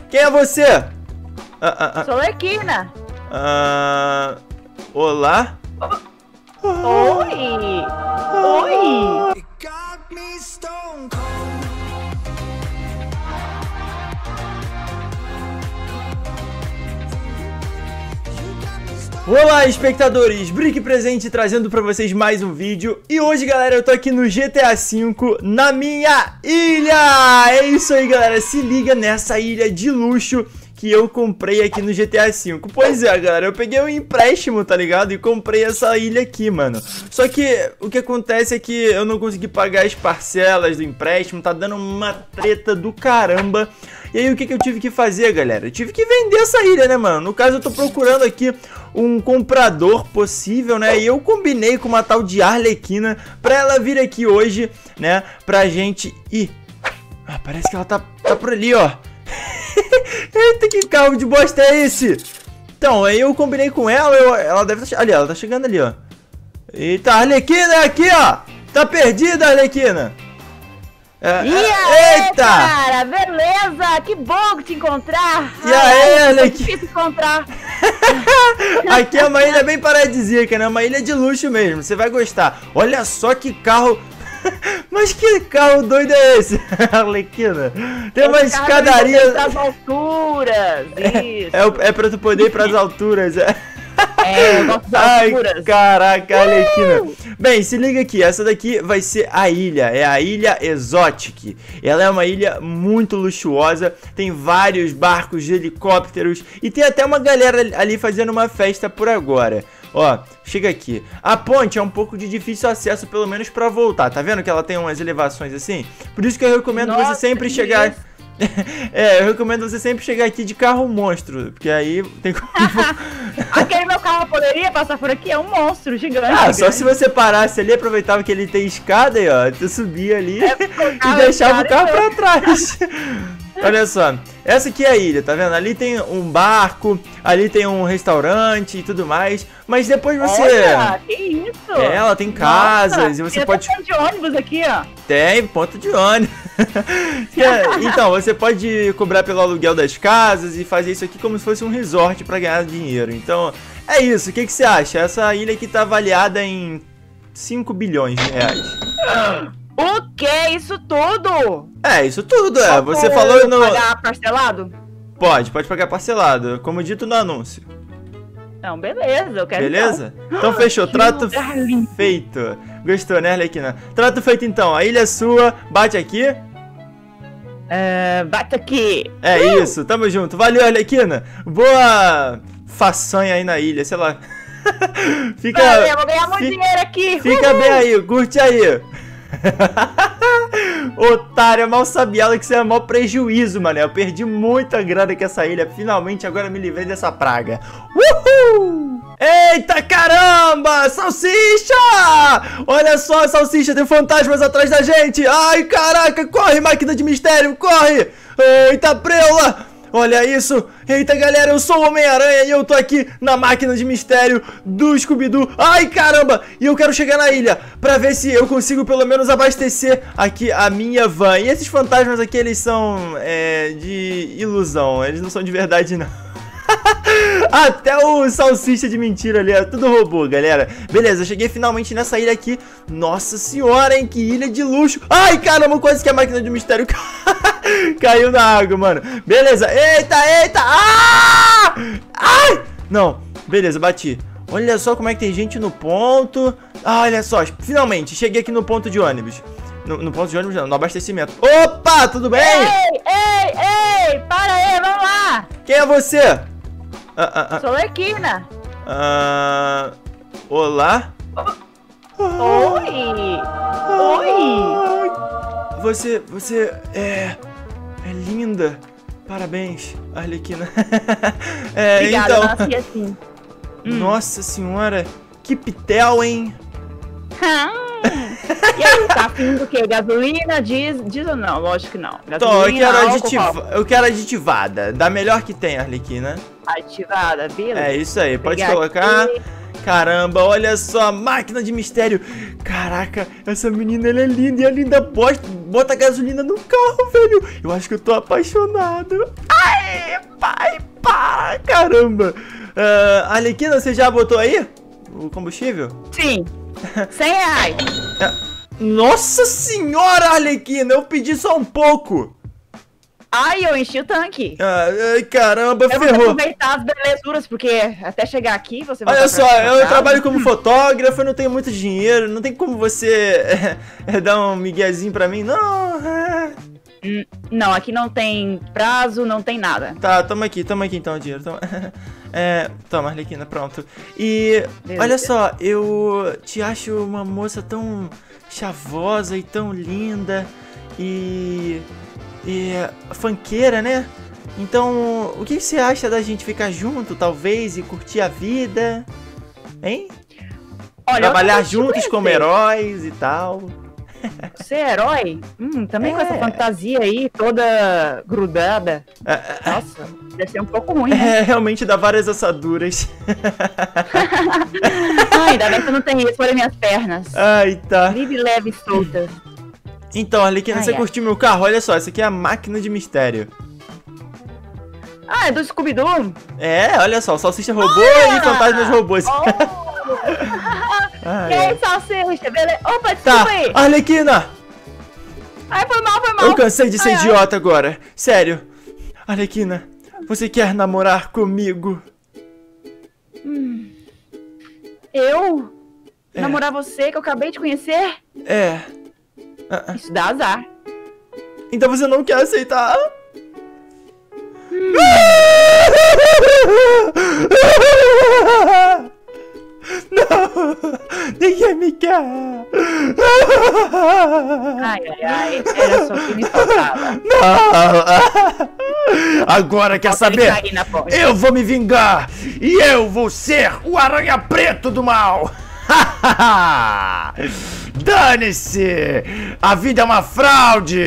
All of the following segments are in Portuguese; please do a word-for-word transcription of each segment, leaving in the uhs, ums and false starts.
Quem é você? Ah, ah, ah. Sou Arlequina. Ah, olá? Oi! Oi! Olá, espectadores! Brick presente trazendo pra vocês mais um vídeo. E hoje, galera, eu tô aqui no G T A cinco na minha ilha! É isso aí, galera, se liga nessa ilha de luxo que eu comprei aqui no G T A cinco. Pois é, galera, eu peguei um empréstimo, tá ligado? E comprei essa ilha aqui, mano. Só que o que acontece é que eu não consegui pagar as parcelas do empréstimo, tá dando uma treta do caramba. E aí o que, que eu tive que fazer, galera? Eu tive que vender essa ilha, né, mano? No caso, eu tô procurando aqui um comprador possível, né? E eu combinei com uma tal de Arlequina pra ela vir aqui hoje, né? Pra gente ir... Ah, parece que ela tá, tá por ali, ó. Eita, que carro de bosta é esse? Então, aí eu combinei com ela, eu, ela deve estar... Tá, ali, ela tá chegando ali, ó. Eita, Arlequina é aqui, ó. Tá perdida, Arlequina. É, e aí, eita! Cara, beleza? Que bom te encontrar. E aí, Arlequina? É difícil encontrar. Aqui é uma ilha bem paradisíaca, né? Uma ilha de luxo mesmo, você vai gostar. Olha só que carro... Mas que carro doido é esse, Arlequina? Tem uma escadaria... Pras alturas, isso. É, é pra tu poder ir pras alturas, é. É, eu gosto das Ai, alturas. Caraca, Arlequina. Uh! Bem, se liga aqui, essa daqui vai ser a ilha, é a Ilha Exotic. Ela é uma ilha muito luxuosa, tem vários barcos de helicópteros e tem até uma galera ali fazendo uma festa por agora. Ó, chega aqui. A ponte é um pouco de difícil acesso, pelo menos pra voltar. Tá vendo que ela tem umas elevações assim? Por isso que eu recomendo Nossa, você sempre chegar... É, eu recomendo você sempre chegar aqui de carro monstro, porque aí tem como... Aquele meu carro poderia passar por aqui, é um monstro gigante. Ah, gigante. só se você parasse ali, aproveitava que ele tem escada aí, ó, tu subia ali é, e deixava o carro pra trás. Olha só, essa aqui é a ilha, tá vendo? Ali tem um barco, ali tem um restaurante e tudo mais, mas depois você... Olha, que isso? É, ela tem casas. Nossa, e você tem pode... ponto de ônibus aqui, ó. Tem, ponto de ônibus. Então, você pode cobrar pelo aluguel das casas e fazer isso aqui como se fosse um resort pra ganhar dinheiro. Então, é isso, o que, que você acha? Essa ilha aqui tá avaliada em cinco bilhões de reais. O que? Isso tudo? É, isso tudo, é. Só Você falou no... pagar parcelado? Pode, pode pagar parcelado, como dito no anúncio. Não, beleza, eu quero. Beleza? Então, então fechou, trato feito. Gostou, né, Arlequina? Trato feito então, a ilha é sua, bate aqui. É, bate aqui. É uh! isso, tamo junto. Valeu, Arlequina. Boa façanha aí na ilha, sei lá. Fica... Valeu, vou ganhar muito dinheiro aqui. Fica Uhul. bem aí, curte aí. Otária, mal sabia ela que isso é maior prejuízo, mano. Eu perdi muita grana com essa ilha. Finalmente agora me livrei dessa praga. Uhul! Eita caramba! Salsicha! Olha só, Salsicha, tem fantasmas atrás da gente. Ai, caraca, corre, máquina de mistério, corre! Eita, preula! Olha isso! Eita, galera, eu sou o Homem-Aranha e eu tô aqui na máquina de mistério do Scooby-Doo. Ai, caramba! E eu quero chegar na ilha pra ver se eu consigo pelo menos abastecer aqui a minha van. E esses fantasmas aqui, eles são é, de ilusão, eles não são de verdade, não. Até o Salsicha de mentira ali, é tudo robô, galera. Beleza, eu cheguei finalmente nessa ilha aqui. Nossa senhora, hein, que ilha de luxo. Ai, caramba, quase que a máquina de mistério caiu na água, mano. Beleza, eita, eita. Ah! Ai, não, beleza, bati. Olha só como é que tem gente no ponto. Ah, olha só, finalmente, cheguei aqui no ponto de ônibus. No, no ponto de ônibus não, no abastecimento. Opa, tudo bem? Ei, ei, ei, para aí, vamos lá. Quem é você? Ah, ah, ah. Sou Arlequina. Ah, olá? Oi! Oi! Você, você é, é linda. Parabéns, Arlequina. É, obrigada, então... eu nasci assim. Nossa senhora, que pitel, hein? E aí, tá afim do que? Gasolina, diesel, diesel não, lógico que não. Gasolina, então, eu quero, álcool, aditiva, eu quero aditivada, da melhor que tem, Arlequina. Ativada, beleza. É isso aí, pode Obrigada. colocar. Caramba, olha só, máquina de mistério. Caraca, essa menina, ela é linda. E a linda bota, bota gasolina no carro, velho. Eu acho que eu tô apaixonado. Ai, pai, para. Caramba. Uh, Arlequina, você já botou aí o combustível? Sim. cem reais. Nossa senhora, Arlequina, eu pedi só um pouco. Ai, eu enchi o tanque. Ai, caramba, eu ferrou. Eu vou aproveitar as belezuras, porque até chegar aqui você vai... Olha só, eu trabalho como fotógrafo, eu não tenho muito dinheiro, não tem como você é, é, dar um miguezinho pra mim, não. É. Não, aqui não tem prazo, não tem nada. Tá, toma aqui, toma aqui então o dinheiro. Toma, é, toma Arlequina, pronto. E Beleza. Olha só, eu te acho uma moça tão chavosa e tão linda e... E funkeira, né? Então, o que você acha da gente ficar junto, talvez, e curtir a vida? Hein? Olha, trabalhar juntos como heróis e tal. Ser herói? Hum, também é. Com essa fantasia aí, toda grudada. É, Nossa, deve ser um pouco ruim, né? É, realmente dá várias assaduras. Ai, ainda bem que eu não tenho isso, olha minhas pernas. Ai, tá. Livre, leve e soltas. Então, Arlequina, você curtiu meu carro? Olha só, essa aqui é a máquina de mistério. Ah, é do Scooby-Doo? É, olha só, o Salsicha robô ah, e Fantasmas robôs. Oh. E aí, Salsicha, beleza? Opa, desculpa tá. aí. Arlequina! Ai, foi mal, foi mal. Eu cansei de ser ai, idiota ai. agora. Sério. Arlequina, você quer namorar comigo? Hum. Eu? É. Namorar você, que eu acabei de conhecer? É. Isso dá azar. Então você não quer aceitar? Hum. Não! Ninguém me quer! Ai, ai, ai, era só que me faltava. Não! Agora quer saber? Eu vou me vingar! E eu vou ser o Aranha Preto do Mal! Dane-se! A vida é uma fraude!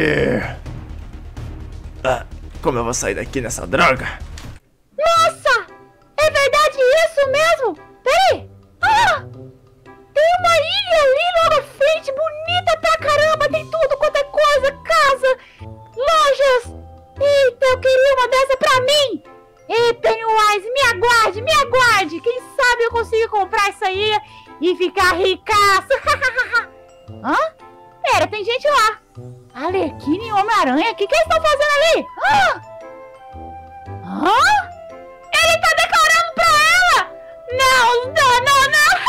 Ah, como eu vou sair daqui nessa droga? Nossa! É verdade isso mesmo? Peraí! Ah! Tem uma ilha ali logo à frente, bonita pra caramba! Tem tudo quanto é coisa, casa, lojas! Eita, eu queria uma dessa pra mim! Ei, Pennywise, me aguarde, me aguarde! Quem sabe eu consigo comprar essa ilha e ficar ricaço! Hã? Pera, tem gente lá! Arlequina e Homem-Aranha, o que, que eles estão fazendo ali? Hã? Hã? Ele tá declarando pra ela! Não, não, não,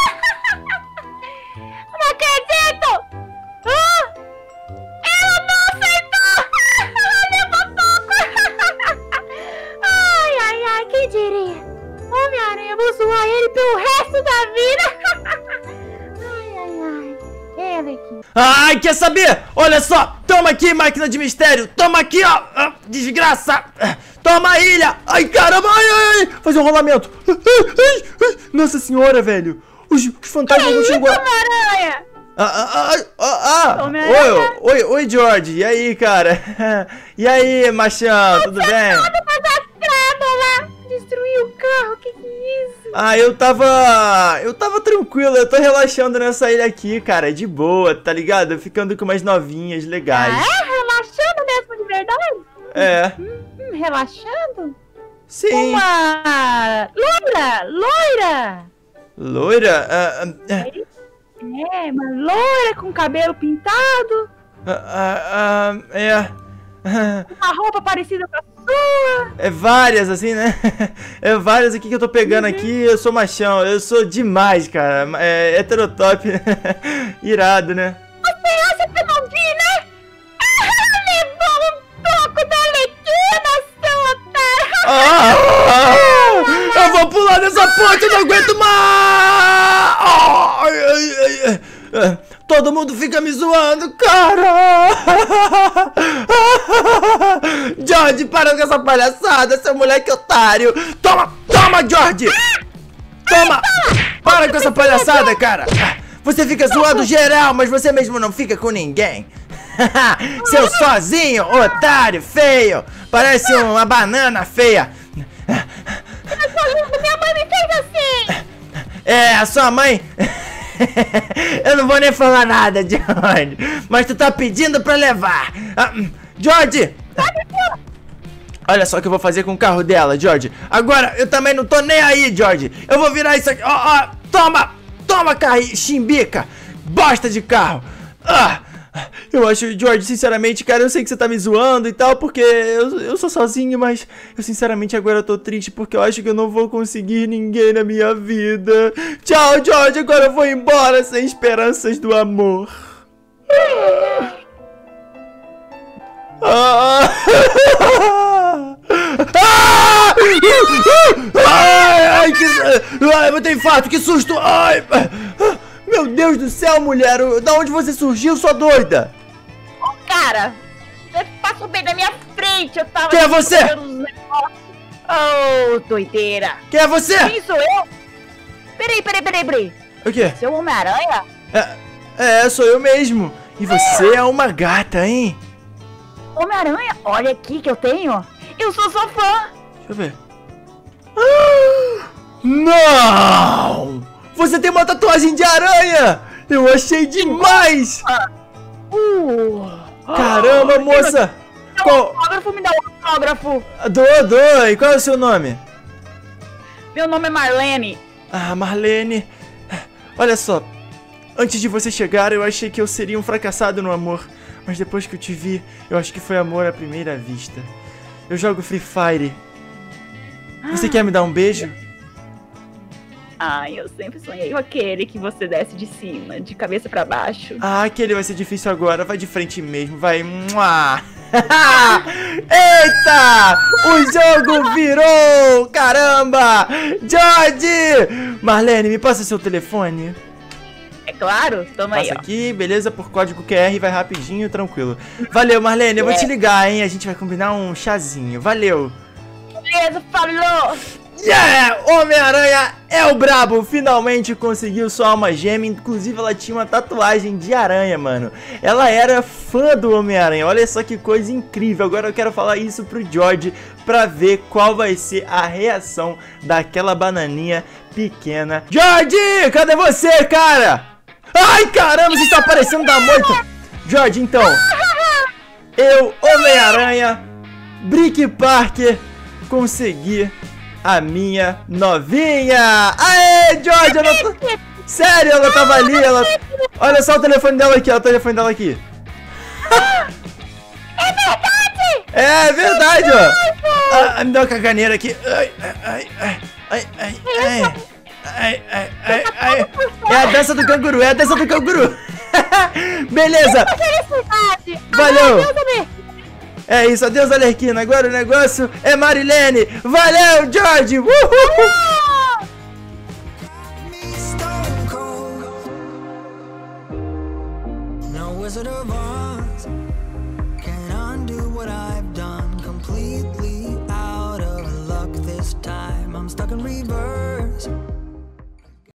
não! Não acredito! Hã? Ela não aceitou! Ela levantou! Ai, ai, ai, quem diria? Homem-Aranha, vou zoar ele pelo resto da vida! Ai, ai, ai. É, Arlequina. Ai, quer saber? Olha só, toma aqui, máquina de mistério. Toma aqui, ó. Ah, desgraça. Toma a ilha. Ai, caramba. Ai, ai, ai. Fazer um rolamento. Ai, ai, ai. Nossa senhora, velho. Os, os fantasmas não chegou. Homem-Aranha. Ah, ah, ah, ah, ah. Oi, oi, oi, George. E aí, cara? E aí, machão, tudo bem? Lá. Destruiu o carro, que que é isso? Ah, eu tava... Eu tava tranquilo, eu tô relaxando nessa ilha aqui, cara, de boa, tá ligado? Ficando com umas novinhas legais. Ah, é? Relaxando mesmo, de verdade? É. Hum, hum, relaxando? Sim. Uma... Loira, loira! Loira? Ah, ah, é, uma loira com cabelo pintado. Ah, ah, ah, é... Uma roupa parecida com a sua. É várias, assim, né? É várias aqui que eu tô pegando uhum. aqui. Eu sou machão, eu sou demais, cara. É heterotop. Irado, né? Você acha que eu não vi, né? Ah, levou um toco da Arlequina, seu otário. Ah, ah, eu vou pular dessa ponte, eu não aguento mais. Ah, ai, ai, ai, ai. Todo mundo fica me zoando, cara! George, para com essa palhaçada, seu moleque otário! Toma, toma, George! Toma! Para com essa palhaçada, cara! Você fica zoando geral, mas você mesmo não fica com ninguém! Seu sozinho, otário, feio! Parece uma banana feia! Minha mãe me fez assim! É, a sua mãe... Eu não vou nem falar nada, George. Mas tu tá pedindo pra levar. Ah, George! Olha só o que eu vou fazer com o carro dela, George. Agora, eu também não tô nem aí, George. Eu vou virar isso aqui. Ó, ó, toma! Toma, carro, chimbica! Bosta de carro! Ah! Eu acho, George, sinceramente, cara, eu sei que você tá me zoando e tal, porque eu, eu sou sozinho, mas eu sinceramente agora eu tô triste porque eu acho que eu não vou conseguir ninguém na minha vida. Tchau, George, agora eu vou embora sem esperanças do amor. Ah! Ah! Ai, ai, que... Ai, eu vou ter infarto, que susto! Ai! Meu Deus do céu, mulher! Da onde você surgiu, sua doida? Oh, cara, você passou bem na minha frente, eu tava... Quem é você? Oh, doideira! Quem é você? Quem sou eu? Peraí, peraí, peraí, peraí. O quê? Seu Homem-Aranha? É, é, sou eu mesmo. E você é uma gata, hein? Homem-Aranha? Olha aqui que eu tenho. Eu sou sua fã. Deixa eu ver. Ah, não! Você tem uma tatuagem de aranha! Eu achei demais! Uh, Caramba, moça! Me dá um Qual... autógrafo, me dá um autógrafo. Dou, dou. E qual é o seu nome? Meu nome é Marlene. Ah, Marlene. Olha só. Antes de você chegar, eu achei que eu seria um fracassado no amor. Mas depois que eu te vi, eu acho que foi amor à primeira vista. Eu jogo Free Fire. Você ah. quer me dar um beijo? Ah, eu sempre sonhei com aquele que você desce de cima, de cabeça pra baixo. Ah, aquele vai ser difícil agora. Vai de frente mesmo, vai. Eita! O jogo virou! Caramba! George! Marlene, me passa seu telefone. É claro, toma aí, Passa ó. aqui, beleza? Por código Q R, vai rapidinho, tranquilo. Valeu, Marlene, eu vou é. te ligar, hein? A gente vai combinar um chazinho. Valeu! Beleza, falou! Yeah! Homem-Aranha é o brabo! Finalmente conseguiu sua alma gêmea. Inclusive ela tinha uma tatuagem de aranha, mano. Ela era fã do Homem-Aranha. Olha só que coisa incrível. Agora eu quero falar isso pro George pra ver qual vai ser a reação daquela bananinha pequena. George! Cadê você, cara? Ai, caramba, você está parecendo da moita. George, então, eu, Homem-Aranha, Brick Parker, consegui a minha novinha! Aê, George! Ela tá... Sério, ela tava ali, ela... Olha só o telefone dela aqui, olha o telefone dela aqui. É verdade! É verdade, ó! Ah, me dá uma caganeira aqui. Ai, ai, ai, ai, ai, ai, ai, ai, ai, ai. É a dança do canguru, é a dança do canguru. Beleza! Valeu! É isso, adeus, Alerquina. Agora o negócio é Marilene. Valeu, George! Uhul! No Wizard of Oz can undo what I've done completely.